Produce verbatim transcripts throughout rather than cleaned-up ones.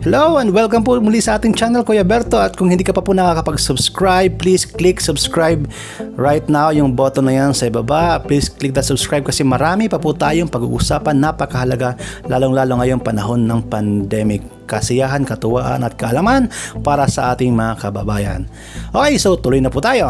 Hello and welcome po muli sa ating channel, Kuya Berto. At kung hindi ka pa po nakakapag-subscribe, please click subscribe right now, yung button na yan sa ibaba. Please click that subscribe kasi marami pa po tayong pag-uusapan, napakahalaga, lalong-lalo ngayong panahon ng pandemic. Kasiyahan, katuwaan at kaalaman para sa ating mga kababayan. Okay, so tuloy na po tayo.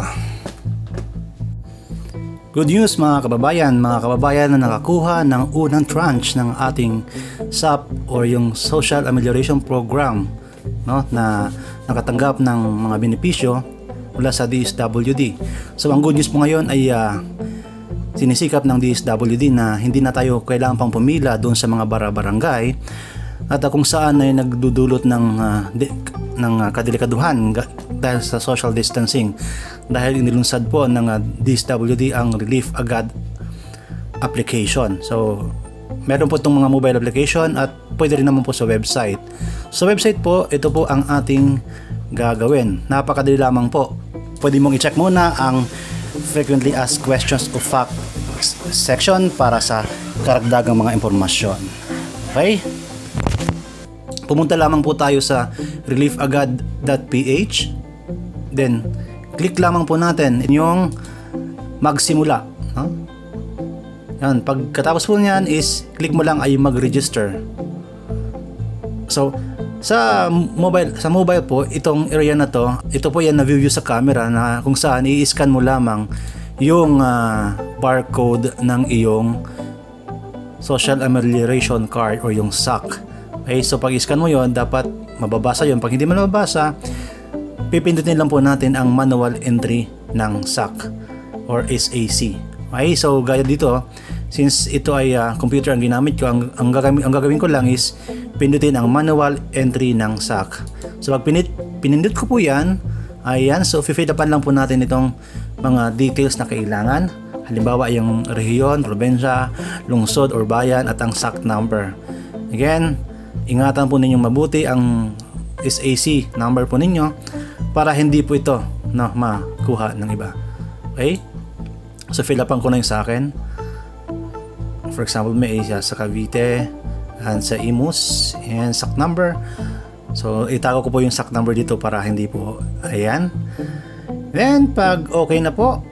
Good news mga kababayan, mga kababayan na nakakuha ng unang tranche ng ating S A P or yung Social Amelioration Program, no, na nakatanggap ng mga benepisyo mula sa D S W D. So ang good news po ngayon ay uh, sinisikap ng D S W D na hindi na tayo kailangan pang pumila doon sa mga bara-barangay at uh, kung saan ay nagdudulot ng uh, de, ng uh, kadelikaduhan dahil sa social distancing, dahil inilunsad po ng uh, D S W D ang Relief Agad application. So meron po itong mga mobile application at pwede rin naman po sa website. Sa website po, ito po ang ating gagawin. Napakadali lamang po. Pwede mong i-check muna ang frequently asked questions of fact section para sa karagdagang mga impormasyon. Okay? Pumunta lamang po tayo sa relief agad dot p h. Then click lamang po natin yung magsimula. Huh? Yan, pagkatapos po niyan is click mo lang ay mag-register. So sa mobile sa mobile po, itong area na to, ito po yan na view sa camera na kung saan i-scan mo lamang yung uh, barcode ng iyong Social Amelioration Card or yung S A C. Okay, so pag i-scan mo yon, dapat mababasa yon. Pag hindi mo mababasa, pipindutin lang po natin ang manual entry ng S A C or S A C. Okay, so gaya dito, since ito ay uh, computer ang ginamit ko, ang, ang, gagawin, ang gagawin ko lang is pindutin ang manual entry ng S A C. So pag pinit, pinindut ko po yan, ayan, so fill upan lang po natin itong mga details na kailangan. Halimbawa yung rehiyon, probensya, lungsod or bayan at ang S A C number. Again, ingatan po ninyong mabuti ang S A C number po ninyo para hindi po ito no, makuha ng iba. Okay? So fill upan ko na yung sa akin. For example, may isa sa Cavite and sa Imus and S A C number. So itago ko po yung S A C number dito para hindi po, ayan. Then pag okay na po,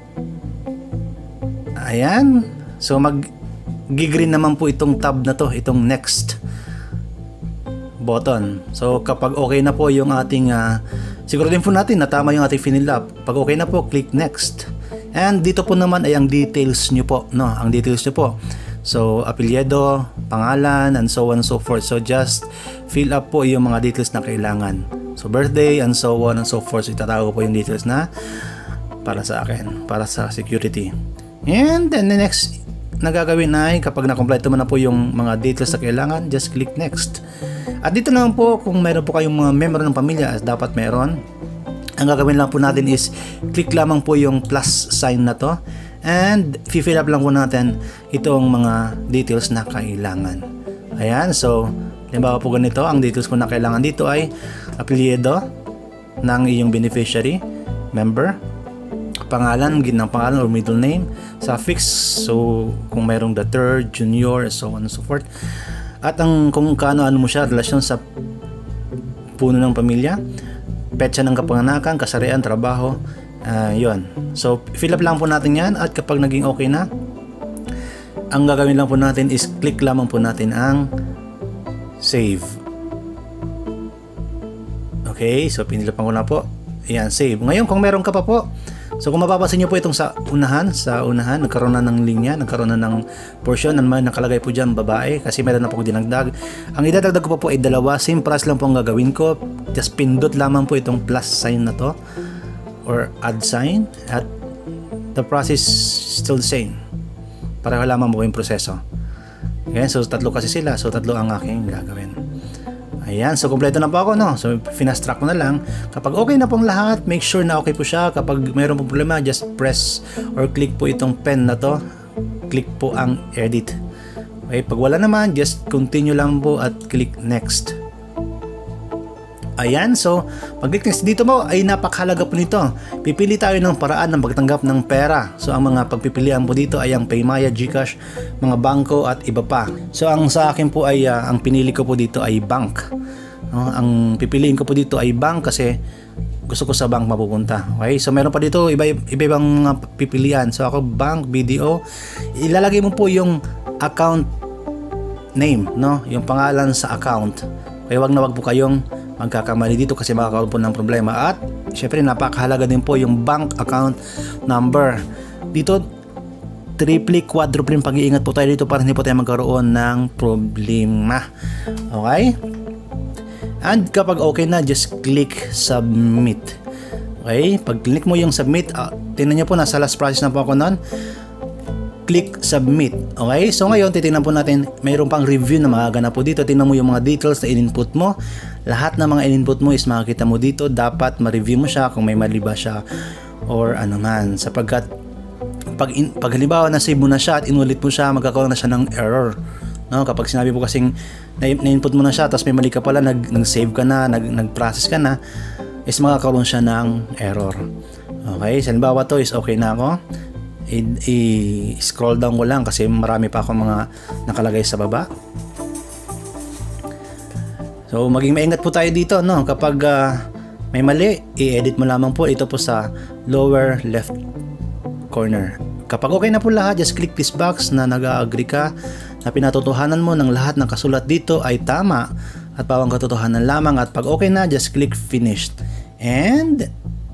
ayan, so mag gigreen naman po itong tab na to, itong next button. So kapag okay na po yung ating uh, siguraduhin po natin na tama yung ating fill up. Pag okay na po, click next. And dito po naman ay ang details nyo po, no? Ang details nyo po. So apelyido, pangalan, and so on and so forth. So just fill up po yung mga details na kailangan. So birthday and so on and so forth. So itatago po yung details na para sa akin, para sa security. And then the next na gagawin ay kapag na-complete mo na po yung mga details na kailangan, just click next. At dito naman po, kung meron po kayong mga member ng pamilya, dapat meron, ang gagawin lang po natin is click lamang po yung plus sign na to and fill up lang po natin itong mga details na kailangan. Ayan, so halimbawa po ganito, ang details po na kailangan dito ay apelyido ng iyong beneficiary, member, pangalan, ginang pangalan or middle name, suffix, so kung mayroong the third, junior, so on and so forth. At ang kung kaano-ano mo siya, relasyon sa puno ng pamilya, petsa ng kapanganakan, kasarian, trabaho, uh, yon. So fill up lang po natin yan at kapag naging okay na, ang gagawin lang po natin is click lamang po natin ang save. Okay, so pinilapan ko na po. Ayan, save. Ngayon kung meron ka pa po, so kung mapapansin nyo po itong sa unahan, sa unahan, nagkaroon na ng linya, nagkaroon na ng portion, na nakalagay po dyan babae, kasi meron na po dinagdag. Ang idadagdag ko pa po ay dalawa, same price lang po ang gagawin ko, just pindot lamang po itong plus sign na to, or add sign, at the process still the same. Pareho lamang po yung proseso. Okay, so tatlo kasi sila, so tatlo ang aking gagawin. Ayan, so kompleto na po ako, no? So fast track ko na lang. Kapag okay na pong lahat, make sure na okay po siya. Kapag mayroon pong problema, just press or click po itong pen na to. Click po ang edit. Okay, pag wala naman, just continue lang po at click next. Ayan, so pag-click next dito mo ay napakahalaga po nito. Pipili tayo ng paraan ng pagtanggap ng pera. So ang mga pagpipilian po dito ay ang Paymaya, GCash, mga bangko at iba pa. So ang sa akin po ay uh, ang pinili ko po dito ay bank. No? Ang pipiliin ko po dito ay bank kasi gusto ko sa bank mapupunta. Okay? So meron pa dito iba iba-ibang mga pipilian. So ako bank, B D O. Ilalagay mo po yung account name, no? Yung pangalan sa account. Kaya wag na wag po kayong magkakamali dito kasi makakaroon po ng problema. At syempre napakahalaga din po yung bank account number. Dito triple, quadruple pag-iingat po tayo dito para hindi po tayo magkaroon ng problema. Okay? And kapag okay na, just click submit. Okay? Pag click mo yung submit, uh, tingnan nyo po, nasa last process na po ako nun. Click submit. Okay? So ngayon, titingnan po natin, mayroon pang review na magaganap po dito. Tingnan mo yung mga details na in-input mo. Lahat ng mga in-input mo is makikita mo dito. Dapat ma-review mo siya kung may mali ba siya or ano man. Sapagkat pag, in, pag halimbawa na-save mo na siya at inulit mo siya, magkakaroon na siya ng error. No, kapag sinabi mo kasing na-input mo na siya tapos may mali ka pala, nag, nag-save ka na, nag, nag-process ka na, is makakaroon siya ng error. Okay, so halimbawa to is okay na ako. I-scroll down ko lang kasi marami pa akong mga nakalagay sa baba. So maging maingat po tayo dito, no? Kapag uh, may mali, i-edit mo lamang po ito po sa lower left corner. Kapag okay na po lahat, just click this box na nag-agree ka na pinatotohanan mo ng lahat ng kasulat dito ay tama at pawang katotohanan lamang. At pag okay na, just click finished. And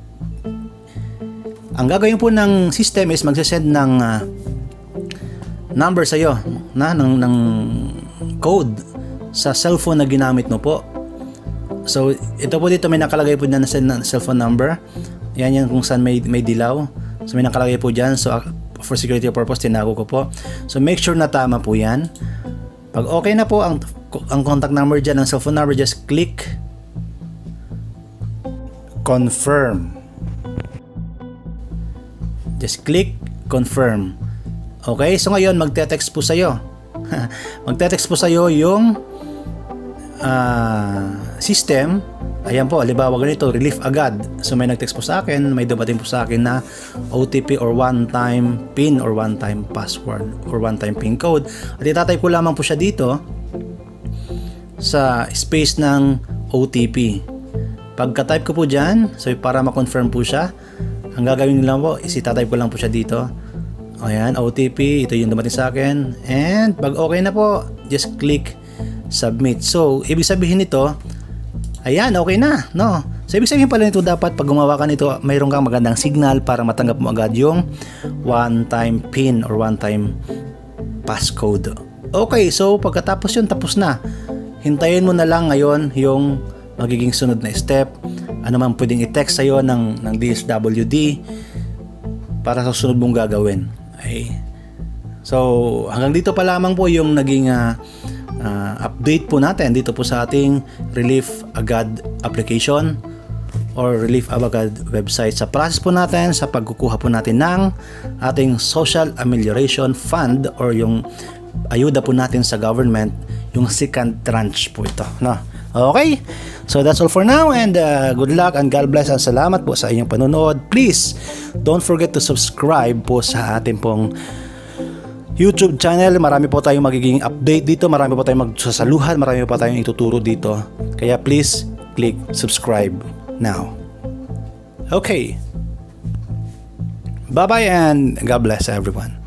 ang gagawin po ng system is magsasend ng uh, number sa iyo, na ng, ng code sa cellphone na ginamit mo po. So ito po dito may nakalagay po na send na cellphone number. Yan yan kung saan may, may dilaw. So may nakalagay po dyan. So for security purpose, tinago ko po. So make sure na tama po yan. Pag okay na po ang, ang contact number dyan, ang cellphone number, just click confirm. Just click confirm. Okay, so ngayon magte-text po sa'yo. Magte-text po sa'yo yung uh, system. Ayan po, halimbawa ganito, relief agad. So may nag-text po sa akin, may dumating po sa akin na O T P or one-time PIN or one-time password or one-time PIN code. At itatype ko lamang po siya dito sa space ng O T P. Pagka-type ko po dyan, so para ma-confirm po siya, ang gagawin lang po is itatype ko lang po siya dito. Ayan, O T P, ito yung dumating sa akin. And pag okay na po, just click submit. So, ibig sabihin nito, ayan, okay na, no? So, ibig sabihin pala nito, dapat pag gumawa ka nito, mayroon kang magandang signal para matanggap mo agad yung one-time PIN or one-time passcode. Okay, so pagkatapos yun, tapos na. Hintayin mo na lang ngayon yung magiging sunod na step. Ano man pwedeng i-text sa'yo ng, ng D S W D para sa sunod mong gagawin. Okay. So, hanggang dito pa lamang po yung naging uh, uh, update po natin dito po sa ating Relief Agad application or Relief Agad website. Sa process po natin, sa pagkukuha po natin ng ating Social Amelioration Fund or yung ayuda po natin sa government, yung second tranche po ito, no? Okay, so that's all for now and uh, good luck and God bless and salamat po sa inyong panonood. Please don't forget to subscribe po sa ating pong YouTube channel. Marami po tayong magiging update dito, marami po tayong magsasaluhan, marami po tayong ituturo dito. Kaya please click subscribe now. Okay, bye bye and God bless everyone.